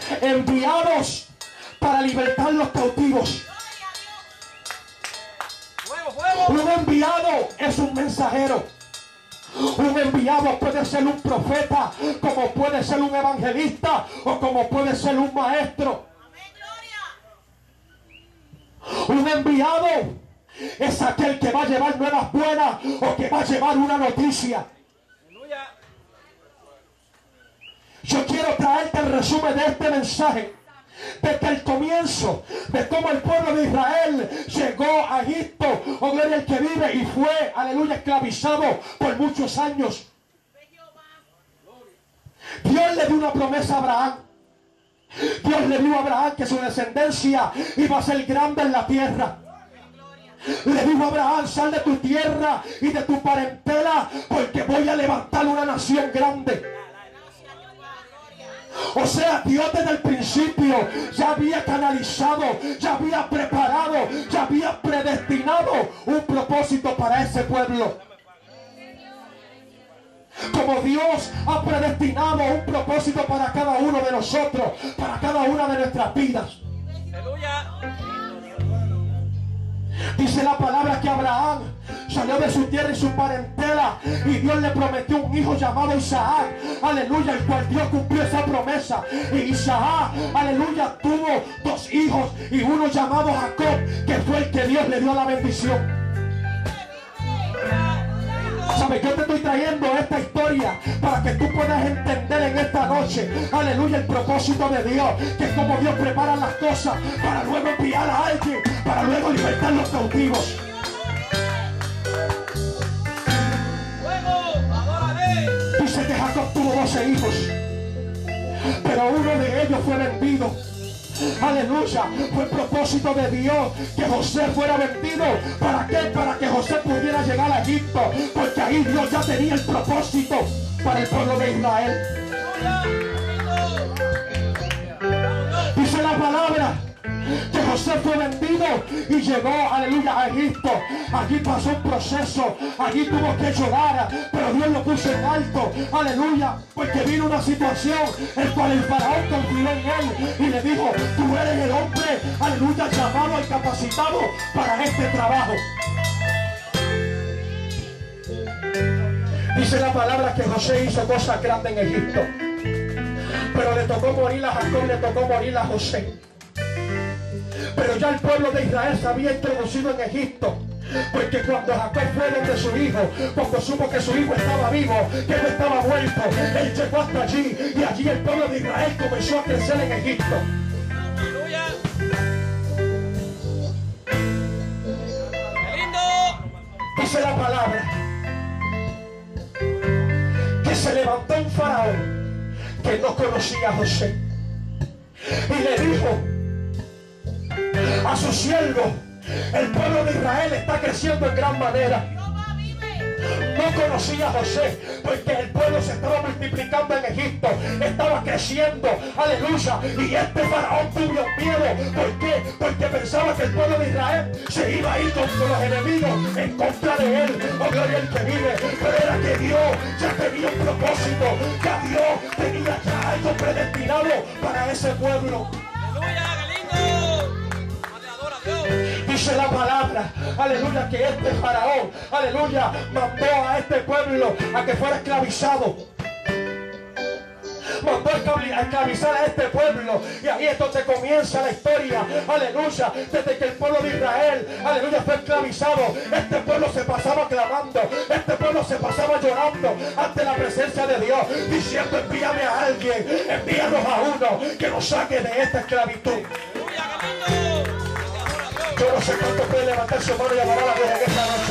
enviados para libertar los cautivos. Un enviado es un mensajero. Un enviado puede ser un profeta, como puede ser un evangelista o como puede ser un maestro. Un enviado es aquel que va a llevar nuevas buenas o que va a llevar una noticia. Yo quiero traerte el resumen de este mensaje, desde el comienzo de cómo el pueblo de Israel llegó a Egipto, oh gloria al que vive, y fue, aleluya, esclavizado por muchos años. Dios le dio una promesa a Abraham. Dios le dijo a Abraham que su descendencia iba a ser grande en la tierra. Le dijo a Abraham: sal de tu tierra y de tu parentela, porque voy a levantar una nación grande. O sea, Dios desde el principio ya había canalizado, ya había preparado, ya había predestinado un propósito para ese pueblo. Como Dios ha predestinado un propósito para cada uno de nosotros, para cada una de nuestras vidas. Aleluya. Dice la palabra que Abraham salió de su tierra y su parentela, y Dios le prometió un hijo llamado Isaac, aleluya, el cual Dios cumplió esa promesa. Y Isaac, aleluya, tuvo dos hijos, y uno llamado Jacob, que fue el que Dios le dio la bendición. ¿Sabes? Yo te estoy trayendo esta historia para que tú puedas entender en esta noche, aleluya, el propósito de Dios, que es como Dios prepara las cosas para luego enviar a alguien, para luego libertar los cautivos. Dice que Jacob tuvo 12 hijos, pero uno de ellos fue vendido. Aleluya, fue el propósito de Dios que José fuera vendido. ¿Para qué? Para que José pudiera llegar a Egipto, porque ahí Dios ya tenía el propósito para el pueblo de Israel. Dice la palabra que José fue vendido y llegó, aleluya, a Egipto. Allí pasó un proceso, allí tuvo que llorar, pero Dios lo puso en alto, aleluya, porque vino una situación en cual el faraón confió en él y le dijo: tú eres el hombre, aleluya, llamado y capacitado para este trabajo. Dice la palabra que José hizo cosas grandes en Egipto, pero le tocó morir a Jacob, le tocó morir a José. Pero ya el pueblo de Israel se había introducido en Egipto, porque cuando Jacob fue donde su hijo, cuando supo que su hijo estaba vivo, que no estaba muerto, él llegó hasta allí, y allí el pueblo de Israel comenzó a crecer en Egipto. ¡Aleluya! ¡Qué lindo! Dice la palabra que se levantó un faraón que no conocía a José y le dijo a su siervo: el pueblo de Israel está creciendo en gran manera. No conocía a José, porque el pueblo se estaba multiplicando en Egipto, estaba creciendo, aleluya, y este faraón tuvo miedo. ¿Por qué? Porque pensaba que el pueblo de Israel se iba a ir contra los enemigos, en contra de él. Oh, gloria al que vive. Pero era que Dios ya tenía un propósito, ya Dios tenía ya algo predestinado para ese pueblo. ¡Aleluya, qué lindo! Dice la palabra, aleluya, que este faraón, aleluya, mandó a este pueblo a que fuera esclavizado. Mandó a esclavizar a este pueblo, y ahí es donde comienza la historia, aleluya. Desde que el pueblo de Israel, aleluya, fue esclavizado, este pueblo se pasaba clamando, este pueblo se pasaba llorando ante la presencia de Dios, diciendo: envíame a alguien, envíanos a uno que nos saque de esta esclavitud. Yo no sé cuánto puede levantar su mano y adorar a Dios en esta noche.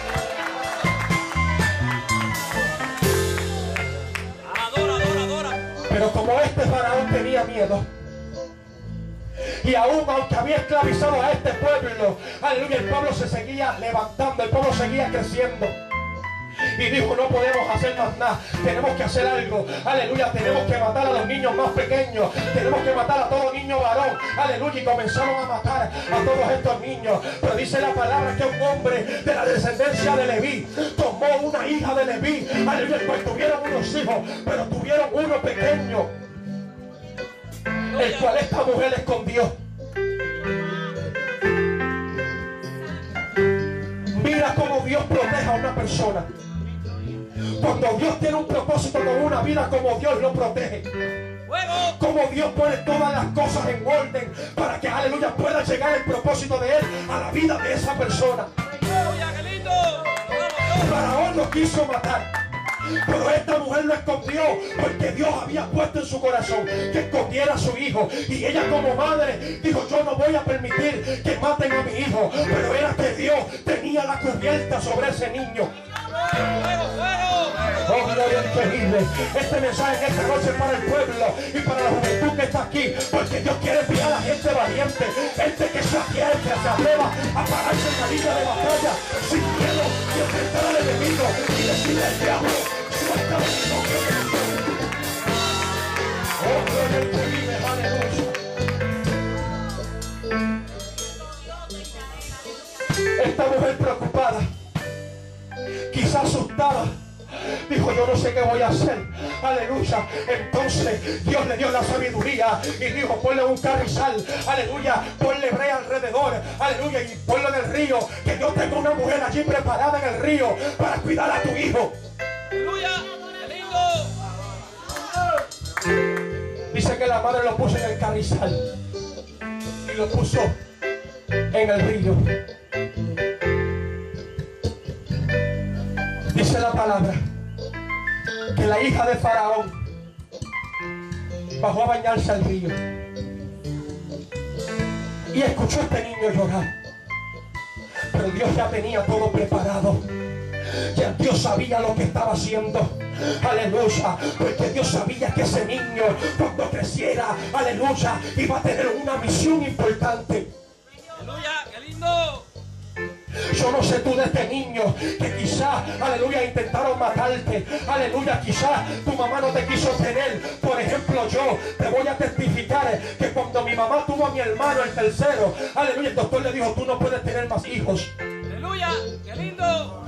Adora. Pero como este faraón tenía miedo, y aún aunque había esclavizado a este pueblo, aleluya, el pueblo se seguía levantando, el pueblo seguía creciendo. Y dijo: no podemos hacer más nada, tenemos que hacer algo, aleluya, tenemos que matar a los niños más pequeños, tenemos que matar a todo niño varón, aleluya. Y comenzaron a matar a todos estos niños. Pero dice la palabra que un hombre de la descendencia de Leví tomó una hija de Leví, aleluya, pues tuvieron unos hijos, pero tuvieron uno pequeño, el cual esta mujer escondió. Mira cómo Dios protege a una persona. Cuando Dios tiene un propósito con una vida, como Dios lo protege. Como Dios pone todas las cosas en orden para que, aleluya, pueda llegar el propósito de Él a la vida de esa persona. Faraón lo quiso matar, pero esta mujer lo escondió porque Dios había puesto en su corazón que escondiera a su hijo. Y ella, como madre, dijo: yo no voy a permitir que maten a mi hijo. Pero era que Dios tenía la cubierta sobre ese niño. Oh, gloria increíble. Este mensaje en esta noche es para el pueblo y para la juventud que está aquí, porque Dios quiere enviar a gente valiente, gente que se atreva a pararse en la línea de batalla sin miedo y enfrentar al enemigo y decirle al diablo: suéltame mi nombre. Oh, gloria increíble, aleluya. Esta mujer preocupada, quizás asustada, dijo: yo no sé qué voy a hacer. Aleluya. Entonces Dios le dio la sabiduría y dijo: ponle un carrizal, aleluya, ponle brea alrededor, aleluya, y ponlo en el río, que yo tengo una mujer allí preparada en el río para cuidar a tu hijo. Aleluya. Dice que la madre lo puso en el carrizal y lo puso en el río. Dice la palabra que la hija de Faraón bajó a bañarse al río y escuchó a este niño llorar. Pero Dios ya tenía todo preparado. Ya Dios sabía lo que estaba haciendo. Aleluya. Porque Dios sabía que ese niño, cuando creciera, aleluya, iba a tener una misión importante. Aleluya, qué lindo. Yo no sé tú de este niño que quizá, aleluya, intentaron matarte. Aleluya, quizá tu mamá no te quiso tener. Por ejemplo, yo te voy a testificar que cuando mi mamá tuvo a mi hermano, el tercero, aleluya, el doctor le dijo: tú no puedes tener más hijos. Aleluya, qué lindo.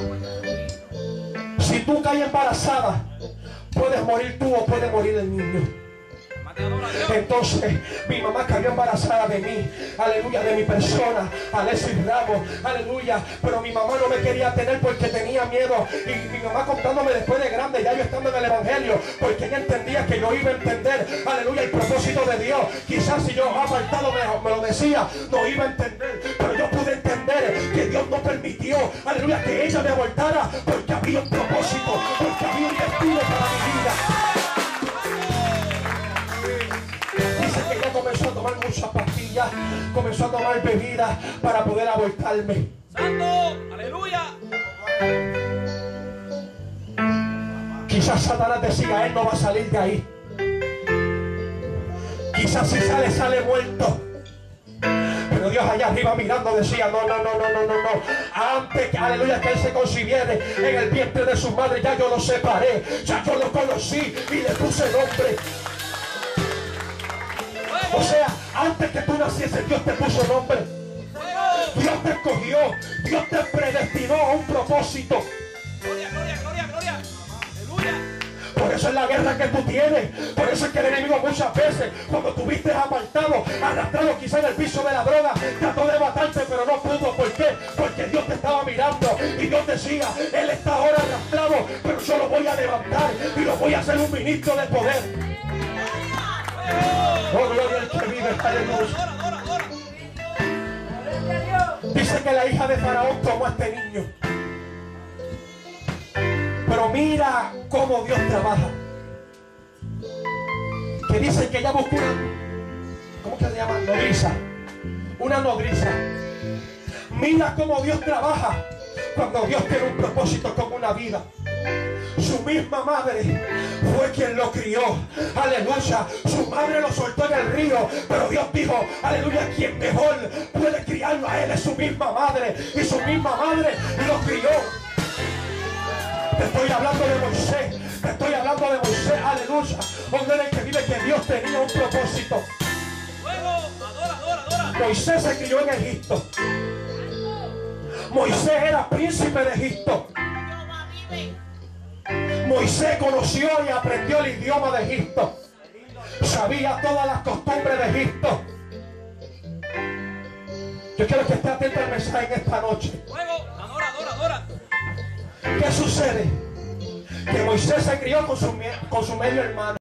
Si tú caes embarazada, puedes morir tú o puede morir el niño. Entonces mi mamá cayó embarazada de mí, aleluya, de mi persona, Alexis Ramos, aleluya. Pero mi mamá no me quería tener porque tenía miedo. Y mi mamá contándome después de grande, ya yo estando en el evangelio, porque ella entendía que yo iba a entender, aleluya, el propósito de Dios. Quizás si yo apartado me lo decía, no iba a entender, pero yo pude entender que Dios no permitió, aleluya, que ella me abortara, porque había un propósito, porque había un destino para mi vida. Comenzó a tomar muchas pastillas, comenzó a tomar bebidas para poder abortarme. ¡Santo! ¡Aleluya! Quizás Satanás decía: él no va a salir de ahí. Quizás si sale muerto. Pero Dios allá arriba mirando decía: no. Antes que, aleluya, que él se concibiera en el vientre de su madre, ya yo lo separé, ya yo lo conocí y le puse nombre. O sea, antes que tú nacieses, Dios te puso nombre. Dios te escogió. Dios te predestinó a un propósito. Gloria. Aleluya. Por eso es la guerra que tú tienes. Por eso es que el enemigo muchas veces, cuando tuviste apartado, arrastrado quizá en el piso de la droga, trató de matarte, pero no pudo. ¿Por qué? Porque Dios te estaba mirando y Dios decía: él está ahora arrastrado, pero yo lo voy a levantar y lo voy a hacer un ministro de poder. Oh, gloria al que vive, aleluya. Dice que la hija de Faraón tomó a este niño. Pero mira cómo Dios trabaja. Que dice que ella buscó una, ¿cómo que se llama? Nodriza. Una nodriza. Mira cómo Dios trabaja cuando Dios tiene un propósito con una vida. Su misma madre fue quien lo crió. Aleluya. Su madre lo soltó en el río, pero Dios dijo: aleluya, quien mejor puede criarlo a él es su misma madre. Y su misma madre lo crió. Te estoy hablando de Moisés. Te estoy hablando de Moisés. Aleluya. Donde era el que vive, que Dios tenía un propósito. Moisés se crió en Egipto. Moisés era príncipe de Egipto. Moisés conoció y aprendió el idioma de Egipto. Sabía todas las costumbres de Egipto. Yo quiero que esté atento al mensaje en esta noche. Adora. ¿Qué sucede? Que Moisés se crió con su medio hermano.